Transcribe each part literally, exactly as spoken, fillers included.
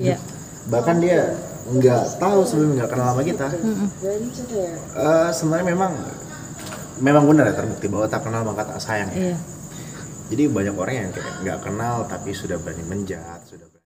Iya. Bahkan dia nggak tahu sebelumnya, nggak kenal sama kita. Mm-mm. Uh, sebenarnya memang memang benar ya, terbukti bahwa tak kenal maka tak sayang. Iya. Jadi banyak orang yang kayak nggak kenal tapi sudah berani menjat, sudah berani.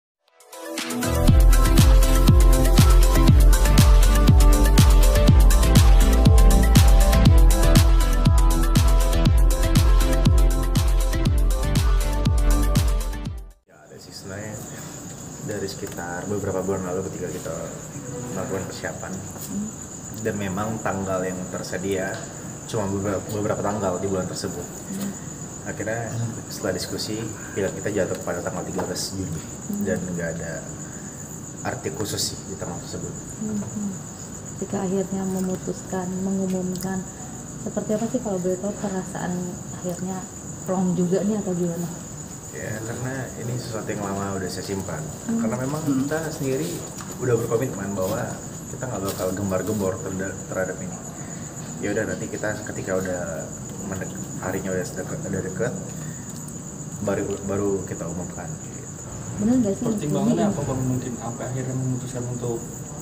Ya ada sih sebenarnya dari sekitar beberapa bulan lalu ketika kita melakukan persiapan, hmm. dan memang tanggal yang tersedia cuma beberapa, beberapa tanggal di bulan tersebut. Hmm. Akhirnya setelah diskusi pilihan kita jatuh pada tanggal tiga belas Juni, hmm. dan nggak ada arti khusus sih di tanggal tersebut. Hmm. Ketika akhirnya memutuskan, mengumumkan, seperti apa sih kalau boleh tahu perasaan akhirnya plong juga nih atau gimana? Ya karena ini sesuatu yang lama udah saya simpan. Hmm. Karena memang hmm. kita sendiri udah berkomitmen bahwa kita nggak bakal gembar-gembor terhadap ini. Ya udah nanti kita ketika udah mendek, harinya udah dekat, udah dekat, baru baru kita umumkan. Gitu. Benar nggak sih? Pertimbangannya apa bang, mungkin apa akhirnya memutuskan untuk?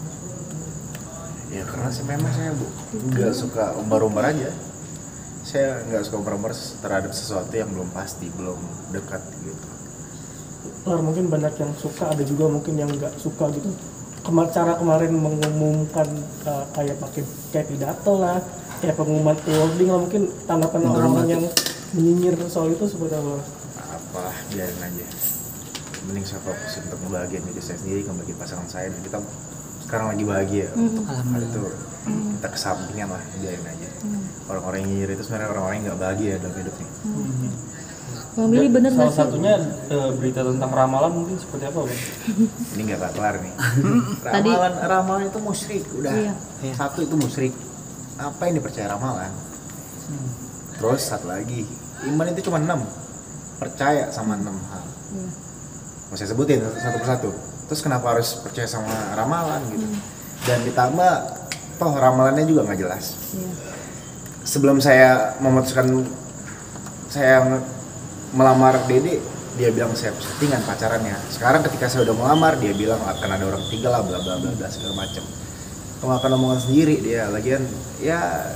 Ya karena sih memang saya bu nggak suka umbar-umbar aja. Saya nggak suka umbar-umbar terhadap sesuatu yang belum pasti, belum dekat gitu. Lar, mungkin banyak yang suka, ada juga mungkin yang nggak suka gitu. Kemar cara kemarin mengumumkan uh, kayak pakai kayak pidato lah, kayak pengumuman wording lah, mungkin tanggapan orang-orang yang menyinyir soal itu seperti apa? Apa, biarin aja. Mending saya fokus untuk membahagiain diri saya sendiri, membahagiain pasangan saya, dan kita sekarang lagi bahagia. Mm. Untuk hal itu mm. kita kesampingan lah, biarin aja. Mm. Orang-orang yang nyinyir itu sebenarnya orang-orang yang nggak bahagia dalam hidupnya. Mm. Bang Billy bener nggak sih? Salah satunya e, berita tentang ramalan mungkin seperti apa bang? Ini nggak kelar nih. Ramalan, ramalan itu musyrik, udah. Iya. Satu itu musyrik. Apa yang dipercaya ramalan? Hmm. Terus satu lagi, iman itu cuma enam. Percaya sama enam hal. Iya. Mau saya sebutin satu persatu. Terus kenapa harus percaya sama ramalan gitu? Hmm. Dan ditambah, toh ramalannya juga nggak jelas. Iya. Sebelum saya memutuskan saya melamar Dede, dia bilang saya settingan pacarannya. Sekarang ketika saya udah melamar, dia bilang akan ada orang ketiga lah, bla bla bla bla segala macam. Kemakan omongan sendiri dia, lagian ya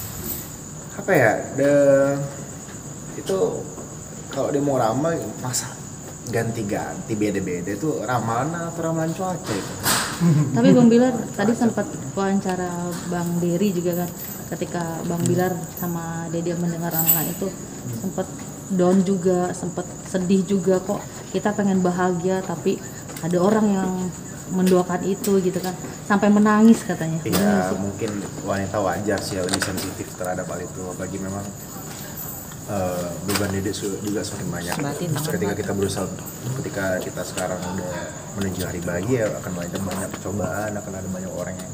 apa ya? De, itu kalau dia mau ramal masa ganti-ganti beda-beda itu ramalan atau ramalan cuaca itu. Tapi Bang Bilar tadi sempat wawancara Bang Dery juga kan, ketika Bang Bilar sama Dede mendengar ramalan itu sempat down juga, sempat sedih juga, kok kita pengen bahagia tapi ada orang yang mendoakan itu gitu kan, sampai menangis katanya. Iya, mungkin wanita wajar sih lebih sensitif terhadap hal itu, apalagi memang uh, beban Dede juga semakin banyak. Ketika kita berusaha, ketika kita sekarang udah menuju hari bahagia, akan banyak banyak cobaan, akan ada banyak orang yang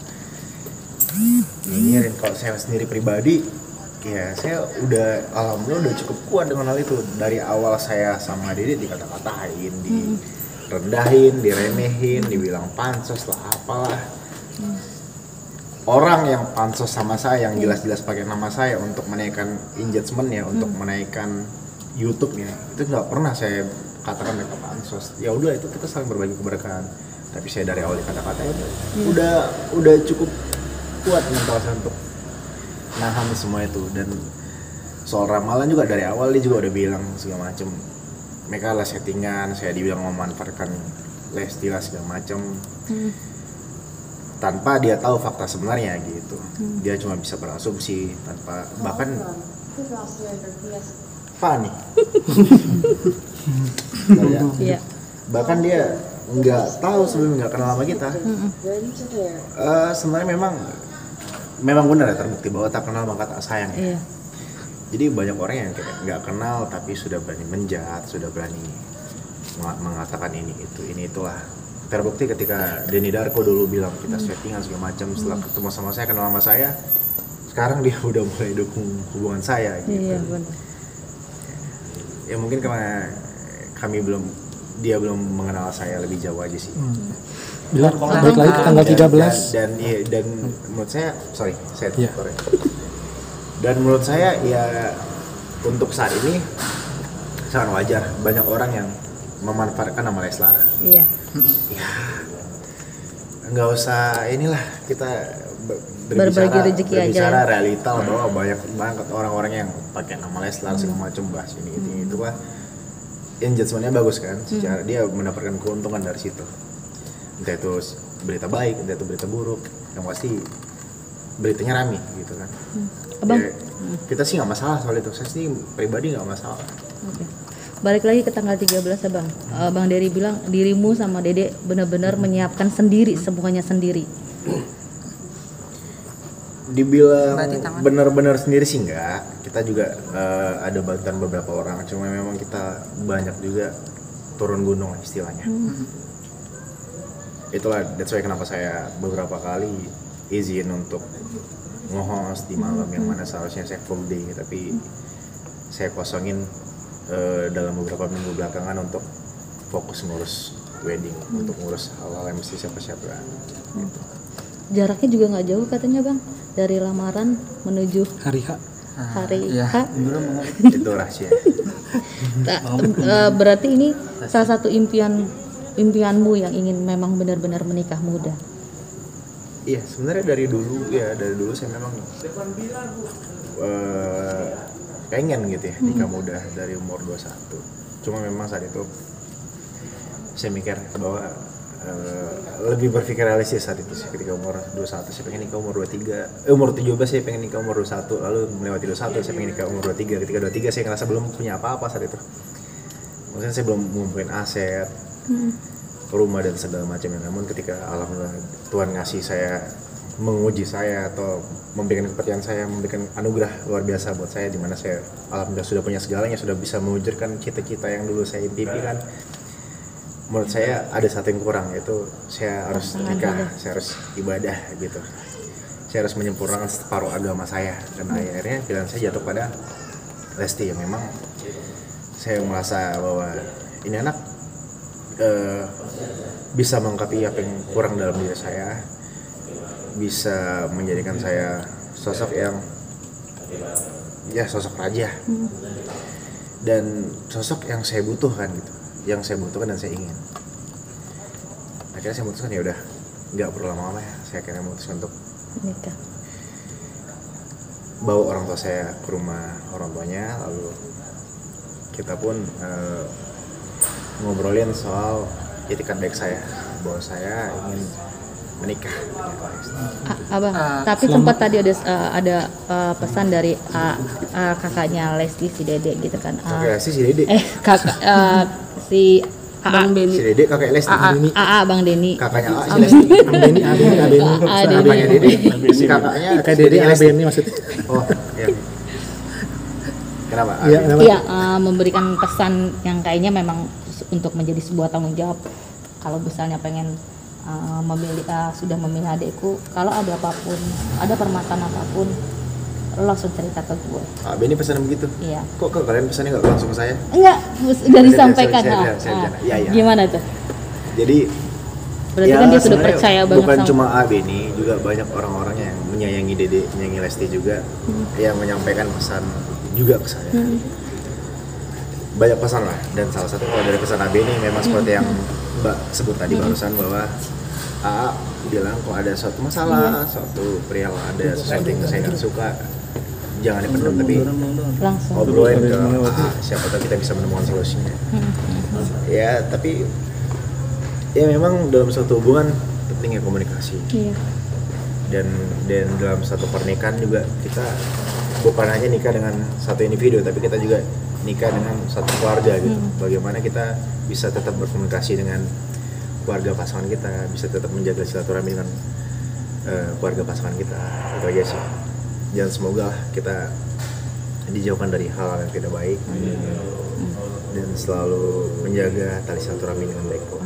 nyinyirin. Kalau saya sendiri pribadi, ya saya udah alhamdulillah udah cukup kuat dengan hal itu. Dari awal saya sama Dede dikata-katain, direndahin, diremehin, dibilang pansos lah apalah. Hmm. Orang yang pansos sama saya, yang jelas-jelas pakai nama saya untuk menaikkan engagement-nya, hmm. untuk menaikkan YouTube-nya, itu nggak pernah saya katakan mereka pansos. Ya udah, itu kita saling berbagi keberkahan. Tapi saya dari awal dikata-katain, hmm. udah udah cukup kuat mental saya untuk nahan semua itu. Dan soal ramalan juga dari awal dia juga udah bilang segala macem, mereka lah settingan, saya dibilang memanfaatkan Lesti lah segala macem, hmm. tanpa dia tahu fakta sebenarnya gitu. hmm. Dia cuma bisa berasumsi tanpa bahkan apa nih ya. Bahkan dia nggak tahu sebelumnya, nggak kenal sama kita. hmm. uh, sebenarnya memang memang benar ya, terbukti bahwa tak kenal maka tak sayang. Iya. Jadi banyak orang yang kayak nggak kenal tapi sudah berani menjat, sudah berani mengatakan ini itu ini itulah. Terbukti ketika Denny Darko dulu bilang kita settingan segala macam, setelah ketemu sama saya, kenal sama saya, sekarang dia udah mulai dukung hubungan saya gitu. Iya, benar. Ya mungkin karena kami belum dia belum mengenal saya lebih jauh aja sih. Hmm. Bilar, balik lagi ke tanggal tiga belas. Dan dan, dan, dan menurut saya, sorry, saya yeah. Dan menurut saya ya untuk saat ini sangat wajar banyak orang yang memanfaatkan nama Leslar. Iya. Ya, nggak usah inilah kita be- Berbagi berbicara rezeki aja berbicara ya. realita lah, bahwa banyak banget orang-orang yang pakai nama Leslar segala macam bahas ini itu Hmm. itu lah. Engagementnya bagus kan, secara dia mendapatkan keuntungan dari situ. Entah itu berita baik, entah itu berita buruk, yang pasti beritanya rame gitu kan. Hmm. Abang, Ya, kita sih nggak masalah soal itu, saya sih pribadi nggak masalah. oke. Balik lagi ke tanggal tiga belas ya Bang. Eh, Bang Dery bilang dirimu sama Dede benar-benar menyiapkan sendiri, semuanya sendiri. Dibilang Berarti tangan. benar-benar sendiri sih enggak, kita juga eh, ada bantuan beberapa orang, cuma memang kita banyak juga turun gunung lah istilahnya. Itulah that's why kenapa saya beberapa kali izin untuk nge-host di malam yang mana seharusnya saya full day, tapi saya kosongin eh, dalam beberapa minggu belakangan untuk fokus ngurus wedding, untuk ngurus hal-hal yang mesti siapa-siapa. Gitu. Jaraknya juga nggak jauh katanya Bang, dari lamaran menuju Hari H. hari Iya. H. Itu rahasia. Ta- eh, berarti ini salah satu impian impianmu yang ingin memang benar-benar menikah muda. Iya, sebenarnya dari dulu ya, dari dulu saya memang eh, pengen gitu ya nikah muda dari umur dua puluh satu. Cuma memang saat itu saya mikir bahwa eh, lebih berpikir realistis saat itu sih, ketika umur dua puluh satu saya pengen nikah umur dua puluh tiga. Eh, umur tujuh belas saya pengen nikah umur dua puluh satu, lalu melewati dua puluh satu saya pengen nikah umur dua puluh tiga. Ketika dua puluh tiga saya ngerasa belum punya apa-apa saat itu. Maksudnya saya belum ngumpulin aset, rumah dan segala macamnya. Namun ketika alhamdulillah Tuhan ngasih saya, menguji saya atau memberikan kepercayaan saya, memberikan anugerah luar biasa buat saya, di mana saya alhamdulillah sudah punya segalanya, sudah bisa mewujudkan cita-cita yang dulu saya impikan. Menurut saya ada satu yang kurang, yaitu saya harus nikah, saya harus ibadah gitu. Saya harus menyempurnakan separuh agama saya, dan akhirnya pilihan saya jatuh pada Lesti, yang memang saya merasa bahwa ini anak eh, bisa melengkapi apa yang kurang dalam diri saya, bisa menjadikan saya sosok yang ya sosok raja, dan sosok yang saya butuhkan gitu, yang saya butuhkan dan saya ingin. Akhirnya saya memutuskan ya udah nggak perlu lama-lama ya, saya akhirnya memutuskan untuk Nikah. bawa orang tua saya ke rumah orang tuanya, lalu kita pun eh, ngobrolin soal itikat baik saya, bahwa saya ingin menikah. A- Abang, Ah, tapi sempat tadi ada eh, ada eh, pesan dari ah, ah, kakaknya Lesti, si Dede gitu kan. Ah, Kakek Lesti si Dede, eh kakak eh, si Bang si Dede kakek Lesti, ini A A Bang Deni. kakaknya A si Lesti, Bang Deni, Abeni, Abeni. Ah, Deni. kakaknya Dede, si kakaknya Kayak si Dede, Lesti. Abeni maksudnya. Oh, iya. Kenapa? Iya, kenapa? Iya, eh, memberikan pesan yang kayaknya memang s- untuk menjadi sebuah tanggung jawab. Kalau misalnya pengen eh, memilih eh, sudah memilih adikku, kalau ada apapun, ada permasalahan apapun, lo langsung cerita ke gue. Ah, Beni pesan begitu. Iya. Kok kok kalian pesannya nggak langsung ke saya? Enggak, sudah disampaikan. saya- saya- ah, saya- ah. saya- iya, iya. Gimana tuh? Jadi Berarti ya, kan dia sudah sebenarnya percaya banget bukan sama. cuma A Beni, juga banyak orang-orang yang menyayangi Dede, menyayangi Lesti juga, yang menyampaikan pesan juga ke saya. Banyak pesan lah, dan salah satu kalau dari pesan A Beni memang seperti yang Mbak sebut tadi barusan, bahwa A A bilang kalau ada suatu masalah, suatu perihal ada sesuatu yang saya nggak suka, jangan dipendam, tapi Langsung. obrolin ke A A, siapa tahu kita bisa menemukan solusinya. Ya, tapi ya memang dalam suatu hubungan pentingnya komunikasi, Iya. dan dan dalam satu pernikahan juga kita bukan hanya nikah dengan satu individu, tapi kita juga nikah dengan satu keluarga gitu. Bagaimana kita bisa tetap berkomunikasi dengan keluarga pasangan kita, bisa tetap menjaga silaturahmi dengan eh, keluarga pasangan kita, itu aja sih. Dan semoga lah kita dijauhkan dari hal yang tidak baik, dan selalu menjaga tali silaturahmi dengan baik pula.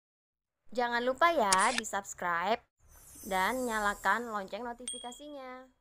Jangan lupa ya di subscribe dan nyalakan lonceng notifikasinya.